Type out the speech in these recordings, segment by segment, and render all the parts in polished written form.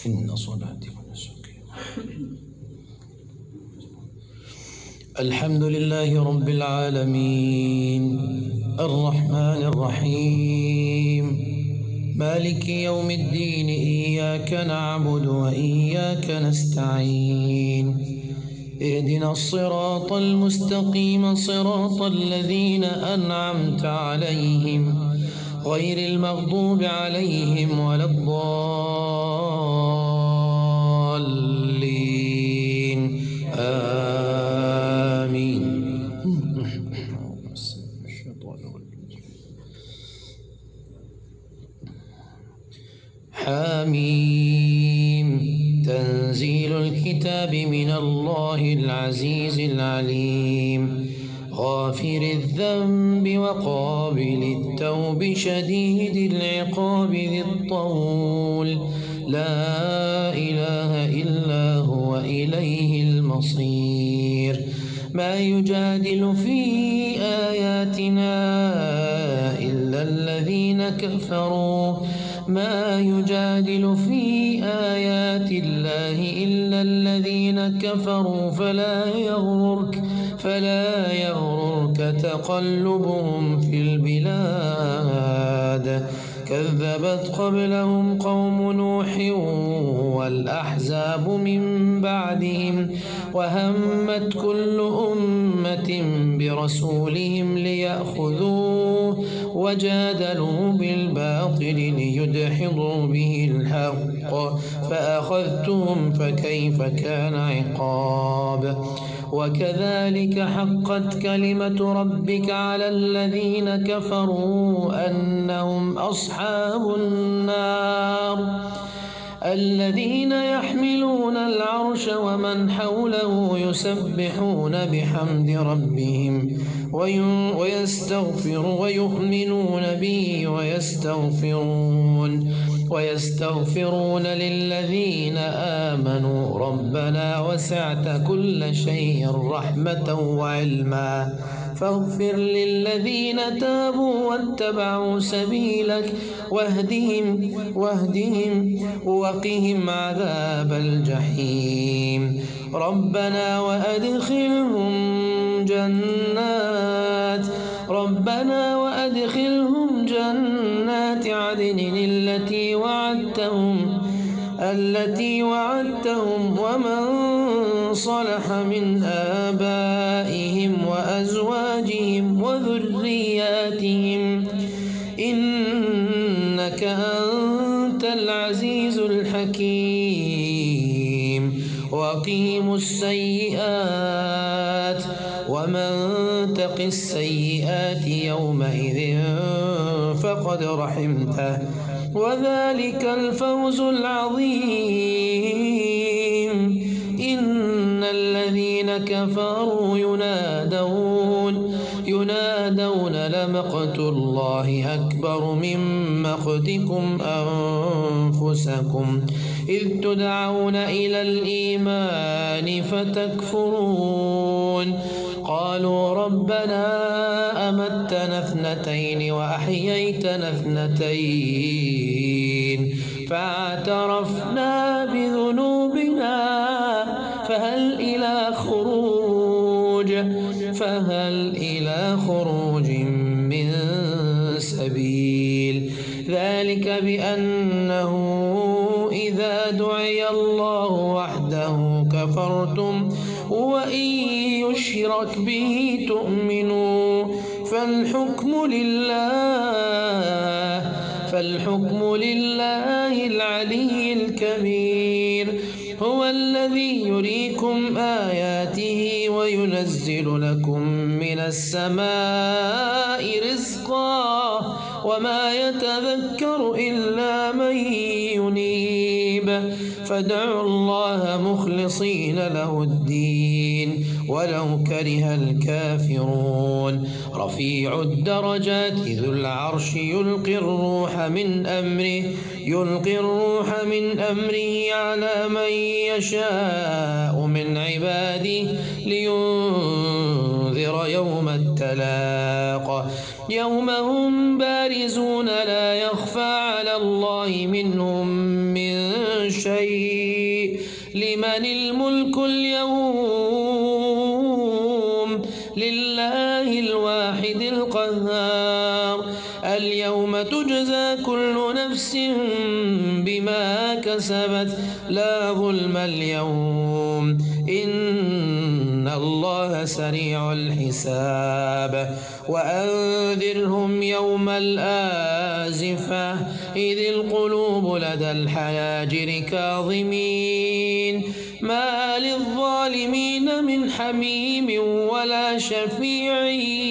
إن صلاتي ونسكي. الحمد لله رب العالمين الرحمن الرحيم مالك يوم الدين إياك نعبد وإياك نستعين اهدنا الصراط المستقيم صراط الذين أنعمت عليهم غير المغضوب عليهم ولا الضالين آمين. حميم تنزيل الكتاب من الله العزيز العليم غافر الذنب وقابل التوب شديد العقاب ذي الطول لا إله إلا هو إليه المصير. ما يجادل في آياتنا إلا الذين كفروا ما يجادل في آيات الله إلا الذين كفروا فلا يغررك تقلبهم في البلاد. كذبت قبلهم قوم نوح والأحزاب من بعدهم وهمت كل أمة برسولهم ليأخذوه وجادلوا بالباطل ليدحضوا به الحق فأخذتهم فكيف كان عقاب. وكذلك حقت كلمة ربك على الذين كفروا أنهم أصحاب النار. الذين يحملون العرش ومن حوله يسبحون بحمد ربهم ويؤمنون به ويستغفرون للذين آمنوا ربنا وسعت كل شيء رحمة وعلما فاغفر للذين تابوا واتبعوا سبيلك واهدهم وقهم عذاب الجحيم. ربنا وأدخلهم جنات عدن التي وعدتهم ومن صلح من آبائهم وأزواجهم وذرياتهم إنك أنت العزيز الحكيم. وقيموا السيئات ومن تق السيئات يومئذ فقد رحمته وذلك الفوز العظيم. إن الذين كفروا ينادون لمقت الله أكبر من مقتكم أنفسكم إذ تدعون إلى الإيمان فتكفرون. قالوا ربنا أمتنا اثنتين وأحييتنا اثنتين فاعترفنا بذنوبنا فهل إلى خروج من سبيل. ذلك بأنه إذا دعي الله وحده كفرتم وإن يشرك به تؤمنوا فالحكم لله العلي الكبير. هو الذي يريكم آياته وينزل لكم من السماء رزقا وما يتذكر إلا من ينيب. فادعوا الله مخلصين له الدين ولو كره الكافرون. رفيع الدرجات ذو العرش يلقي الروح من أمره على من يشاء من عباده لينذر يوم التلاق يوم هم بارزون لا يخفى على الله منهم من شيء شيء. لمن الملك اليوم؟ لله الواحد القهار. اليوم تجزى كل نفس بما كسبت لا ظلم اليوم إن الله سريع الحساب. وأنذرهم يوم الآزفة إذ القلوب لدى الحناجر كاظمين ما للظالمين من حميم ولا شفيع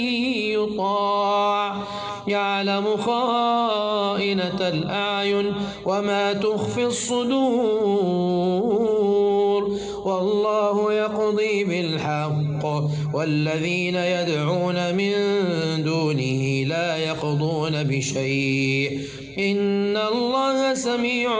يطاع يعلم خائنة الأعين وما تخفي الصدور والله يقضي بالحق والذين يدعون من دونه لا يقضون بشيء إن الله سميع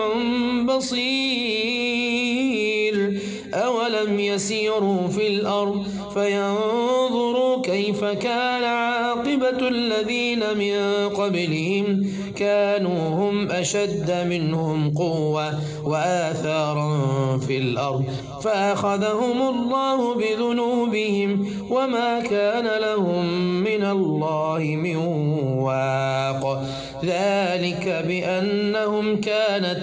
بصير. أولم يسيروا في الأرض فينظروا كيف كان عاقبة الذين من قبلهم كانوا هم أشد منهم قوة وآثارا في الأرض فأخذهم الله بذنوبهم وما كان لهم من الله من واق. ذلك بأنهم كانت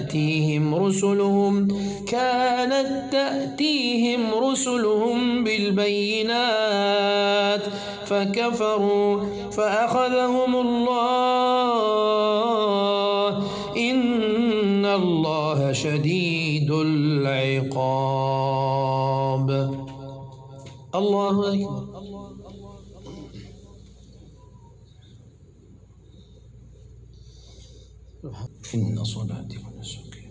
تأتيهم رسلهم بالبينات فكفروا فأخذهم الله إن الله شديد العقاب. الله أكبر. إن صلاتي ونسكي.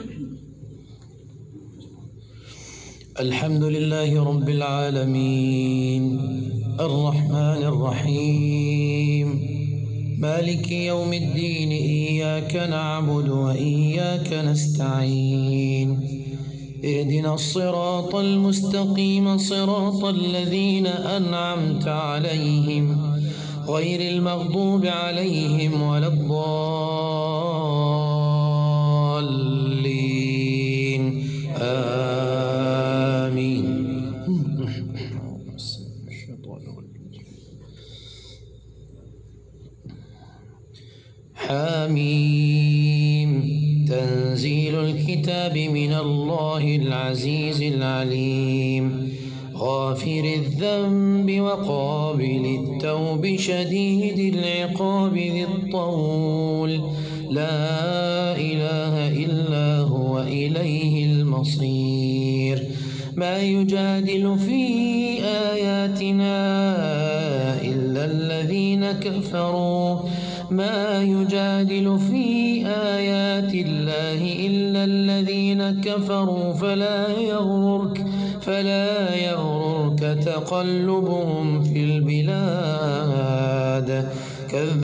الحمد لله رب العالمين الرحمن الرحيم مالك يوم الدين إياك نعبد وإياك نستعين اهدنا الصراط المستقيم صراط الذين أنعمت عليهم غير المغضوب عليهم ولا الضالين آمين. حميم تنزيل الكتاب من الله العزيز العليم غافر الذنب وقابل التوب شديد العقاب ذي الطول لا إله إلا هو إليه المصير. ما يجادل في آياتنا إلا الذين كفروا ما يجادل في آيات الله إلا الذين كفروا فلا يغررك تقلبهم في البلاد.